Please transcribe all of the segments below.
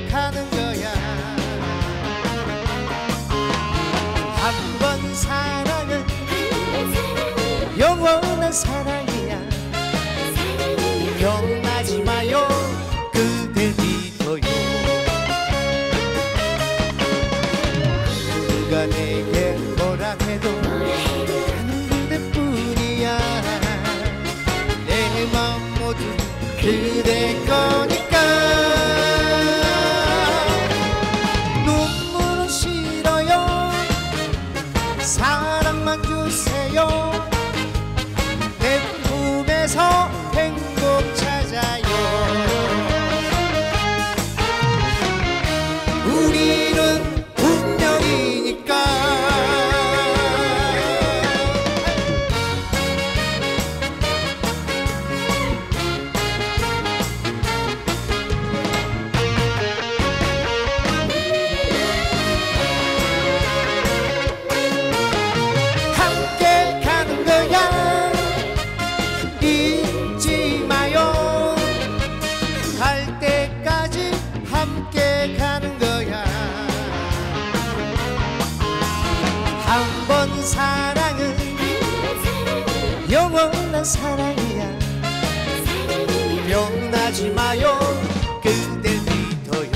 가는 거야. 한 번 사랑은 영원한 사랑이야. 기억나지 마요 그댈 믿어요. 누가 내게 뭐라 해도 나는 그대뿐이야. 내 마음 모두 그대 거니까. 눈물은 싫어요. 사랑만 주세요. 내 품에서 행복 찾아요. 우리는 운명이니까. 함께 가는 거야. 잊지 마요. 갈 때까지 함께 가는 거야. 한 번 사랑은 영원한 사랑이야. 기억나지 마요 그댈 믿어요.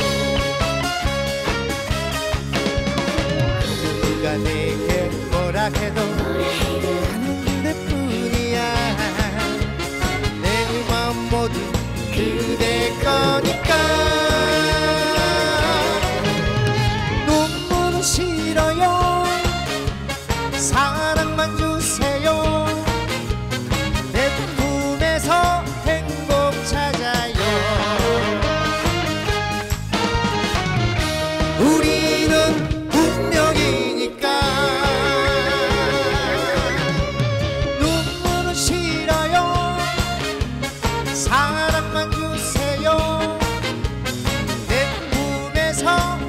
누가 내게 뭐라 해도 나는 그대뿐이야. 내 마음 모두 그대 거니까. 눈물은 싫어요. 사랑만 주세요. 내 품에서 행복 찾아요. 우리는 운명이니까. 눈물은 싫어요. 사랑만 주세요. 내 품에서